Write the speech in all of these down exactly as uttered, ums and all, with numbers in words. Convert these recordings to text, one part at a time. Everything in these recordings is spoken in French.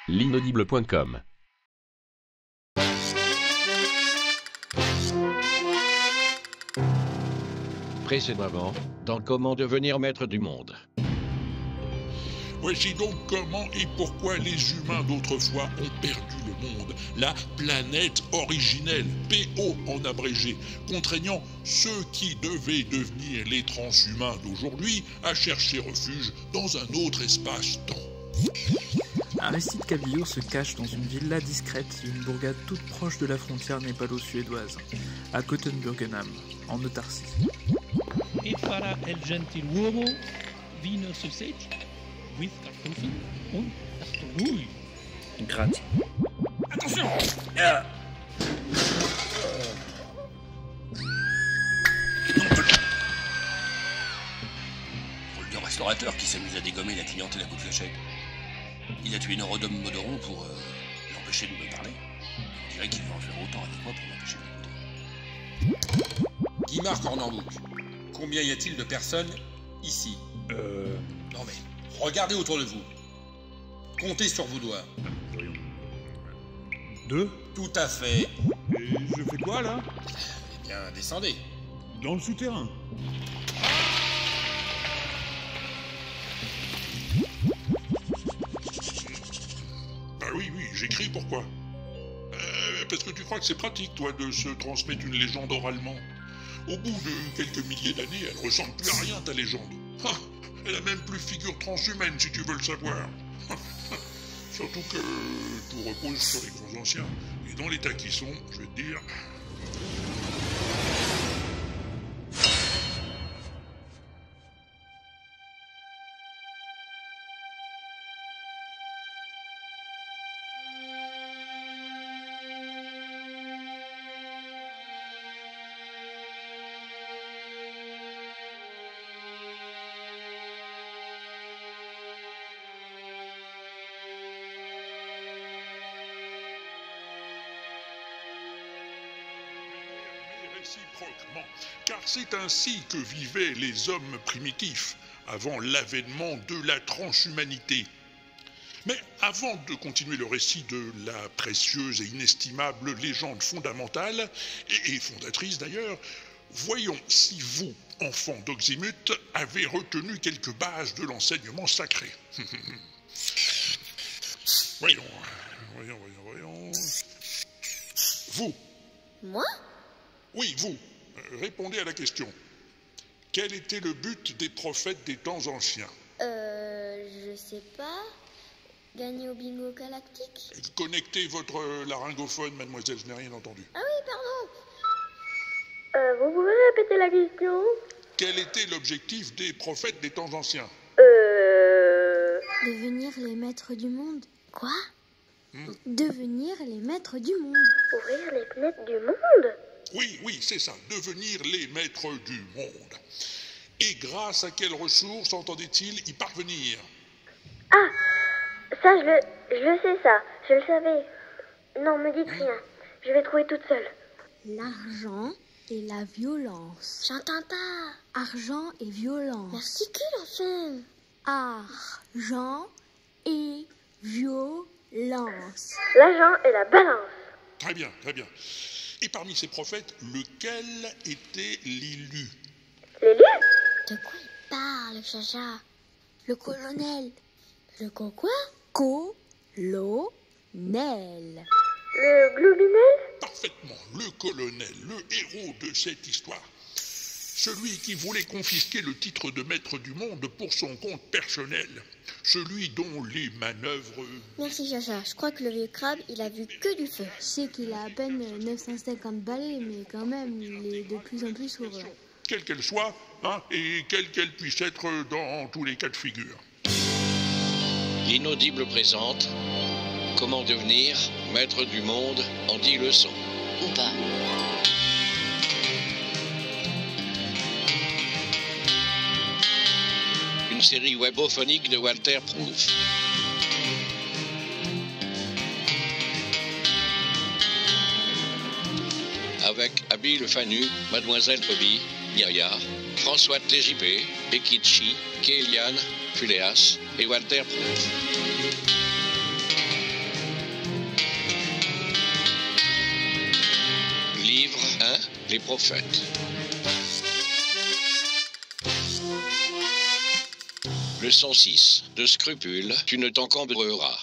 l'inaudible point com. Précédemment, dans Comment devenir maître du monde. Voici donc comment et pourquoi les humains d'autrefois ont perdu le monde, la planète originelle, P O en abrégé, contraignant ceux qui devaient devenir les transhumains d'aujourd'hui à chercher refuge dans un autre espace-temps. Un récit de Cabillaud se cache dans une villa discrète d'une bourgade toute proche de la frontière népalo-suédoise, à Kottenburgenham, en autarcie. E farà el gentiluomo vino sausage with kartoffeln und Kartoffeln. Gratis. Attention! Ah. Le restaurateur qui s'amuse à dégommer la clientèle à coups de fléchette. Il a tué Norodom Modoron pour euh, l'empêcher de me parler. On dirait qu'il veut en faire autant avec moi pour m'empêcher d'écouter. Guimard Cornambouc, combien y a-t-il de personnes ici? Euh... Non mais, regardez autour de vous. Comptez sur vos doigts. Voyons. Deux? Tout à fait. Et je fais quoi, là? Eh bien, descendez. Dans le souterrain. Bah oui, oui, j'écris, pourquoi euh, Parce que tu crois que c'est pratique, toi, de se transmettre une légende oralement. Au bout de quelques milliers d'années, elle ressemble plus à rien, ta légende. Ah, elle a même plus figure transhumaine, si tu veux le savoir. Surtout que tout repose sur les grands anciens. Et dans l'état qu'ils sont, je vais te dire... réciproquement, car c'est ainsi que vivaient les hommes primitifs avant l'avènement de la transhumanité. Mais avant de continuer le récit de la précieuse et inestimable légende fondamentale, et, et fondatrice d'ailleurs, voyons si vous, enfants d'Oxymut, avez retenu quelques bases de l'enseignement sacré. Voyons, voyons, voyons, voyons... Vous. Moi? Oui, vous. Euh, répondez à la question. Quel était le but des prophètes des temps anciens? Euh... Je sais pas... Gagner au bingo galactique? Connectez votre laryngophone, mademoiselle, je n'ai rien entendu. Ah oui, pardon. Euh, vous pouvez répéter la question? Quel était l'objectif des prophètes des temps anciens? Euh... Devenir les maîtres du monde. Quoi? hmm. Devenir les maîtres du monde. Ouvrir les fenêtres du monde? Oui, oui, c'est ça, devenir les maîtres du monde. Et grâce à quelles ressources entendait-il y parvenir? Ah, ça je le, je le sais ça, je le savais. Non, me dites rien, je vais trouver toute seule. L'argent et la violence. J'entends pas. Argent et violence. L'articule enfin. Argent et violence. L'argent et la balance. Très bien, très bien. Et parmi ces prophètes, lequel était l'élu? L'élu? De quoi il parle, Chacha? Le colonel. Le co quoi? Colonel. Le globinel? Parfaitement, le colonel, le héros de cette histoire. Celui qui voulait confisquer le titre de maître du monde pour son compte personnel. Celui dont les manœuvres... Merci Chacha, je crois que le vieux crabe, il a vu que du feu. Je sais qu'il a à peine neuf cent cinquante balais, mais quand même, il est de plus en plus sourd. Quelle qu'elle soit, hein, et quelle qu'elle puisse être dans tous les cas de figure. L'inaudible présente Comment devenir maître du monde en dix leçons. Ou pas. Une série webophonique de Walter Proof. Avec Abby Le Fanu, Mademoiselle Bobby, Myria, François T J P, Ekichi, Kéliane, Fuléas et Walter Proof. les prophètes. Leçon six. De scrupules, tu ne t'encombreras.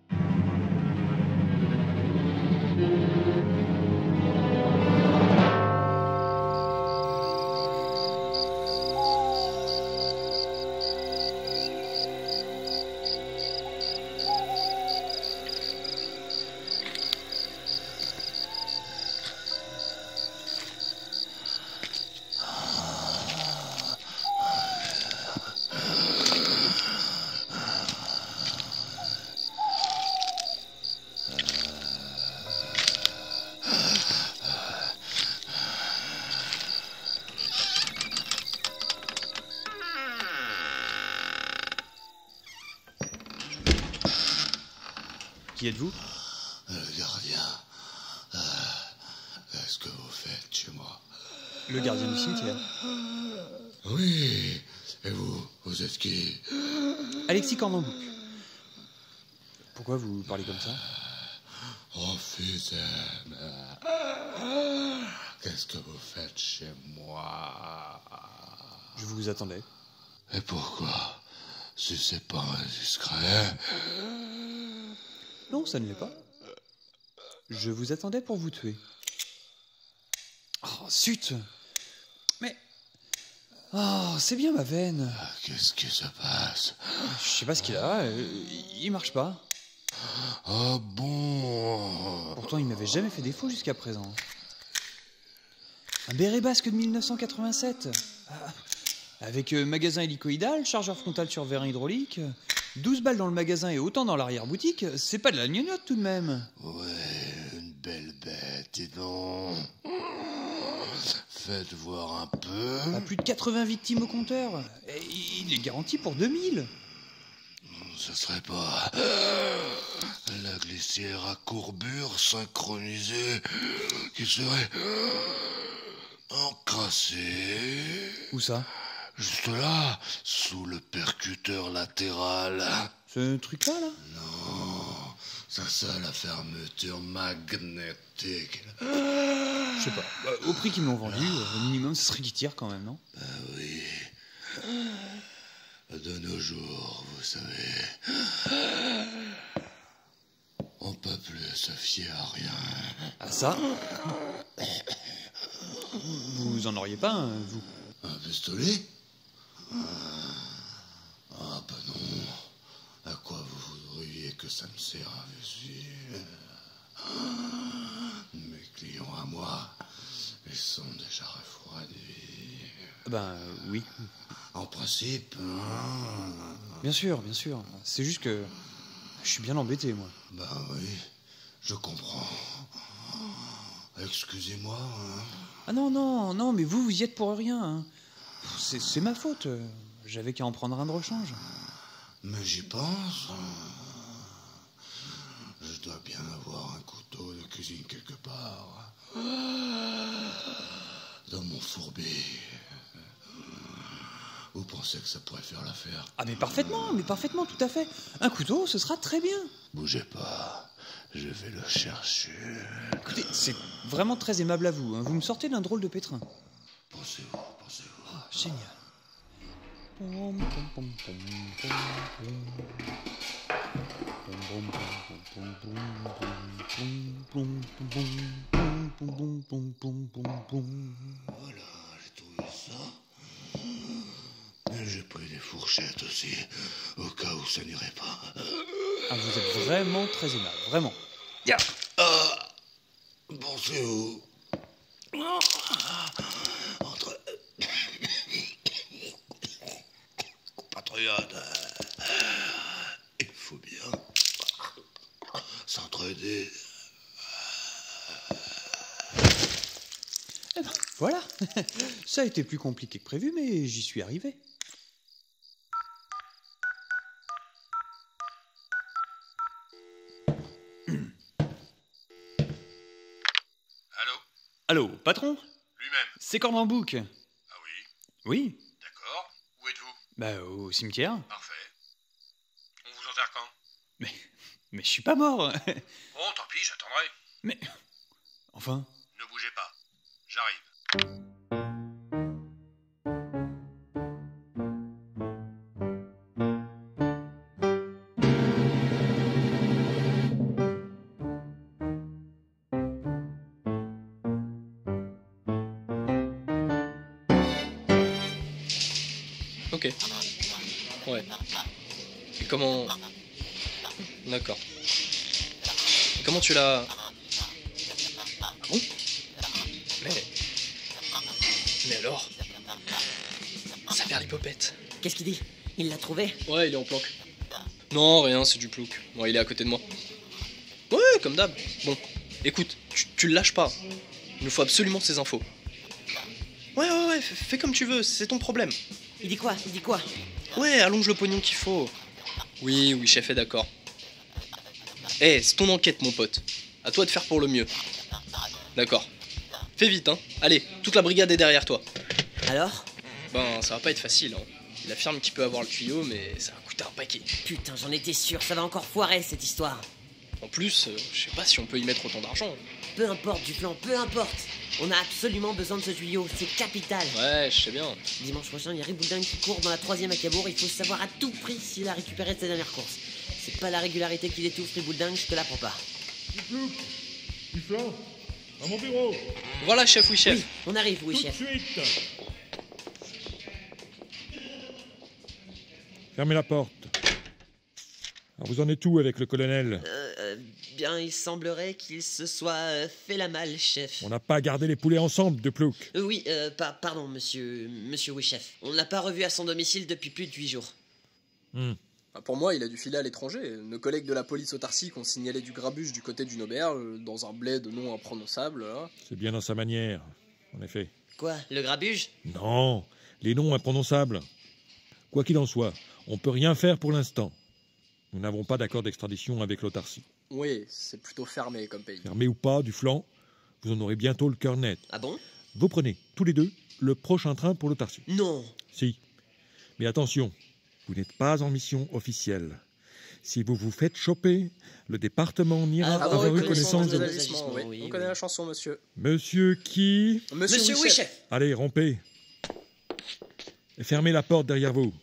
Qui êtes-vous? Le gardien. Euh, Qu'est-ce que vous faites chez moi? Le gardien du cimetière. Oui. Et vous, vous êtes qui? Alexis Cornambouc. Pourquoi vous parlez comme ça? Oh, Fusaine. Qu'est-ce que vous faites chez moi? Je vous attendais. Et pourquoi? Si c'est pas indiscret. Non, ça ne l'est pas. Je vous attendais pour vous tuer. Oh, zut! Mais... Oh, c'est bien ma veine. Qu'est-ce qui se passe? Je sais pas ce qu'il a, euh, il marche pas. Ah bon? Pourtant, il m'avait jamais fait défaut jusqu'à présent. Un béret basque de mille neuf cent quatre-vingt-sept. Ah, avec euh, magasin hélicoïdal, chargeur frontal sur vérin hydraulique... douze balles dans le magasin et autant dans l'arrière-boutique, c'est pas de la gnognotte tout de même. Ouais, une belle bête, dis donc. Faites voir un peu. À plus de quatre-vingts victimes au compteur. Et il est garanti pour deux mille. Ce serait pas la glissière à courbure synchronisée qui serait encrassée. Où ça? Juste là, sous le percuteur latéral. Ce truc-là, là? Non, ça c'est la fermeture magnétique. Je sais pas. Bah, au prix qu'ils m'ont vendu, au minimum, ce serait qu'ils tirent quand même, non? Bah oui. De nos jours, vous savez, on peut plus se fier à rien. Ah ça? Vous en auriez pas, hein, vous? Un pistolet? Ah bah non. À quoi vous voudriez que ça me serve? Mes clients à moi, ils sont déjà refroidis. Ben oui. En principe, hein. Bien sûr, bien sûr. C'est juste que je suis bien embêté, moi. Bah oui, je comprends. Excusez-moi. Hein. Ah non, non, non, mais vous, vous y êtes pour rien. Hein. C'est, c'est ma faute. J'avais qu'à en prendre un de rechange. Mais j'y pense. Je dois bien avoir un couteau de cuisine quelque part. Dans mon fourbi. Vous pensez que ça pourrait faire l'affaire? Ah mais parfaitement, mais parfaitement, tout à fait. Un couteau, ce sera très bien. Bougez pas, je vais le chercher. Écoutez, c'est vraiment très aimable à vous. Hein. Vous me sortez d'un drôle de pétrin. Pensez-vous, pensez-vous. Oh, génial. Voilà, j'ai trouvé ça. Et j'ai pris des fourchettes aussi, au cas où ça n'irait pas. Ah, vous êtes vraiment très aimable, vraiment. Yeah. Ah, pensez-vous entre compatriotes, il faut bien s'entraider. Eh ben, voilà, ça a été plus compliqué que prévu, mais j'y suis arrivé. Allô? Allô, patron? Lui-même. C'est Cornambouc. Ah oui? Oui. D'accord. Où êtes-vous? Bah, au cimetière. Parfait. On vous enterre quand? Mais, mais je suis pas mort. Bon, tant pis, j'attendrai. Mais, enfin... Ne bougez pas. J'arrive. Ok. Ouais. Et comment... D'accord. Et comment tu l'as... Ah bon? Mais... Mais alors... Ça perd l'hypopète. Qu'est-ce qu'il dit? Il l'a trouvé? Ouais, il est en planque. Non, rien, c'est du plouc. Bon, il est à côté de moi. Ouais, comme d'hab. Bon, écoute, tu, tu le lâches pas. Il nous faut absolument ces infos. Ouais, ouais, ouais, fais, fais comme tu veux, c'est ton problème. Il dit quoi? Il dit quoi? Ouais, allonge le pognon qu'il faut. Oui, oui, chef est d'accord. Eh, hey, c'est ton enquête, mon pote. À toi de faire pour le mieux. D'accord. Fais vite, hein. Allez, toute la brigade est derrière toi. Alors? Ben, ça va pas être facile, hein. Il affirme qu'il peut avoir le tuyau, mais ça va coûter un paquet. Putain, j'en étais sûr, ça va encore foirer, cette histoire. En plus, euh, je sais pas si on peut y mettre autant d'argent. Peu importe, Duplan, peu importe. On a absolument besoin de ce tuyau, c'est capital. Ouais, je sais bien. Dimanche prochain, il y a Ribouldin qui court dans la troisième à Cabourg. Il faut savoir à tout prix s'il a récupéré sa dernière course. C'est pas la régularité qui l'étouffe, Ribouldin, je te l'apprends pas. Luc, Duplan, à mon bureau. Voilà, chef, oui, chef. Oui, on arrive, oui, Tout chef. de suite. Fermez la porte. Alors vous en êtes où avec le colonel? Euh, euh, bien, il semblerait qu'il se soit euh, fait la malle, chef. On n'a pas gardé les poulets ensemble, de Plouc. Euh, oui, euh, pa pardon, monsieur, monsieur, oui, chef. On ne l'a pas revu à son domicile depuis plus de huit jours. Hmm. Bah pour moi, il a dû filer à l'étranger. Nos collègues de la police autarcique ont signalé du grabuge du côté d'une auberge, dans un bled non imprononçable. Là. C'est bien dans sa manière, en effet. Quoi, le grabuge? Non, les noms imprononçables. Quoi qu'il en soit, on peut rien faire pour l'instant. Nous n'avons pas d'accord d'extradition avec l'autarcie. Oui, c'est plutôt fermé comme pays. Fermé ou pas, du flanc, vous en aurez bientôt le cœur net. Ah bon? Vous prenez, tous les deux, le prochain train pour l'autarcie. Non. Si. Mais attention, vous n'êtes pas en mission officielle. Si vous vous faites choper, le département n'ira Ah, avoir oui, eu connaissance de... de- Oui, oui, on oui. connaît la chanson, monsieur. Monsieur qui... Monsieur, Monsieur, oui, chef. Allez, rompez. Et fermez la porte derrière vous.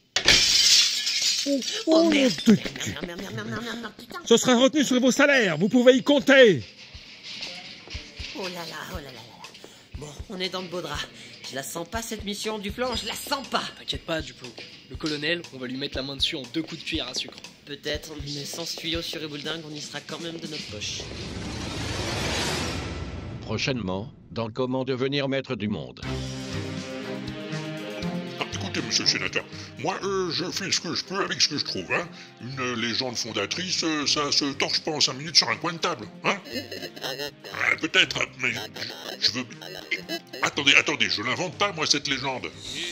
Oh merde. de- Merde, merde, merde, merde, merde, merde, merde, putain. Ce sera retenu sur vos salaires, vous pouvez y compter. Oh là là, oh là là là là. Bon, on est dans le beau drap. Je la sens pas, cette mission du flanc, je la sens pas. T'inquiète pas, Duplo. Le colonel, on va lui mettre la main dessus en deux coups de cuillère à sucre. Peut-être, mais sans ce tuyau sur Riboulding, on y sera quand même de notre poche. Prochainement, dans Comment devenir maître du monde. Ah, écoutez, monsieur le sénateur, moi, euh, je fais ce que je peux avec ce que je trouve, hein. Une euh, légende fondatrice, euh, ça se torche pas en cinq minutes sur un coin de table, hein. Ah, peut-être, mais je, je veux... Attendez, attendez, je l'invente pas, moi, cette légende.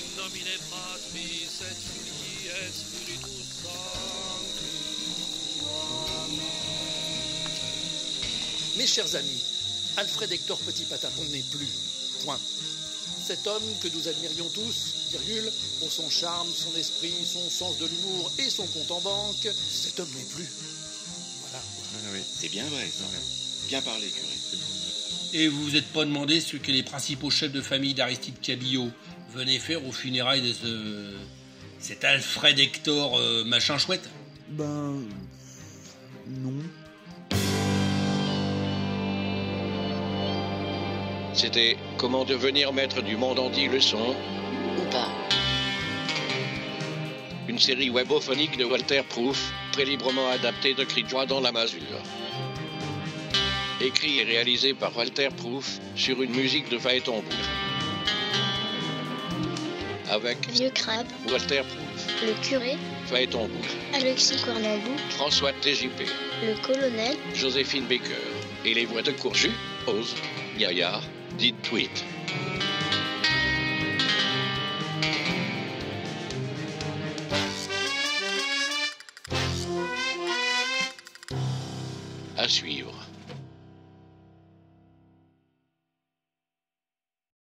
Mes chers amis, Alfred Hector Petit Patapon n'est plus. Point. Cet homme que nous admirions tous, virgule, pour son charme, son esprit, son sens de l'humour et son compte en banque, cet homme n'est plus. Voilà. Ah oui, c'est bien vrai, ça. Bien parlé, curé. Et vous vous êtes pas demandé ce que les principaux chefs de famille d'Aristide Cabillot venaient faire aux funérailles de ce... cet Alfred Hector euh, machin chouette? Ben... non. C'était Comment devenir maître du monde en dix leçons. Ou pas. Une série webophonique de Walter Proof, très librement adaptée de Cri de joie dans la masure. Écrit et réalisé par Walter Proof sur une musique de Phaéton Bouche. Avec Vieux Crabe, Walter Proof, le curé, Phaéton Bouche, Alexis Cornabou, François T J P, le colonel, Joséphine Baker et les voix de Courju, Ose, Gaillard, Did Tweet.